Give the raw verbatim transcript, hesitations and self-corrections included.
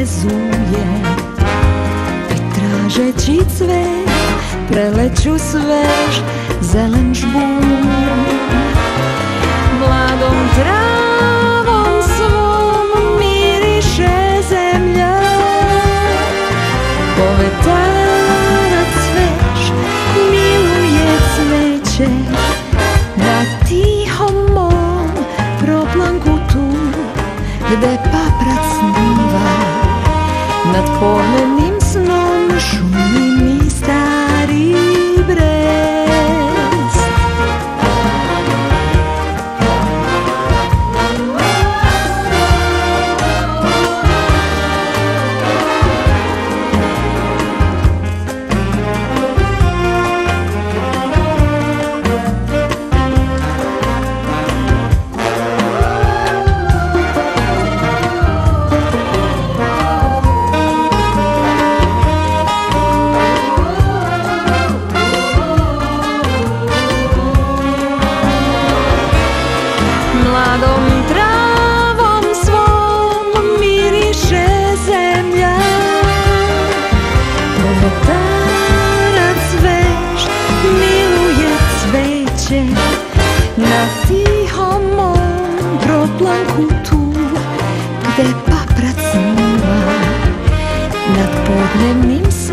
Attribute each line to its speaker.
Speaker 1: vezuje i tražeći cvet preleću svež zelen žbun. Mladom travom svom miriše zemlja, povetarac svež miluje cveće na tihom mom proplanku tu, gde paprac sniva nad ponenim snom, šumi mi stari brest. Mladom travom svom miriše zemlja, povetarac svež miluje cveće na tihom mom proplanku tu, gde paprac sniva nad podnevnim